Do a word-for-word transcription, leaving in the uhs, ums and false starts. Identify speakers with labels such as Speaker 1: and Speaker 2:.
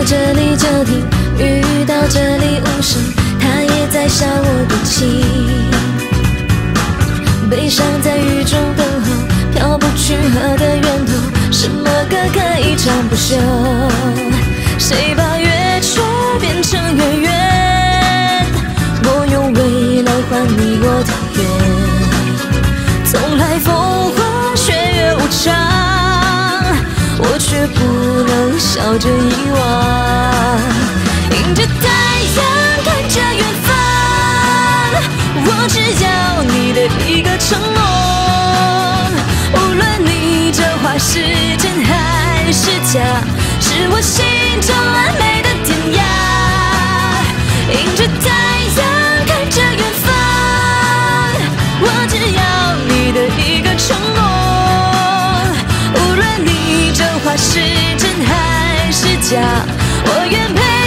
Speaker 1: 这里就停，雨到这里无声，它也在笑我的情。悲伤在雨中等候，飘不去河的源头，什么歌可以唱不休？谁把月缺变成月圆？我用未来换你我的愿，从来风花雪月无常，我却不能笑着遗忘。迎着太阳，看着远方，我只要你的一个承诺。无论你这话是真还是假，是我心中完美的天涯。迎着太阳，看着远方，我只要你的一个承诺。无论你这话是真还是假，我愿陪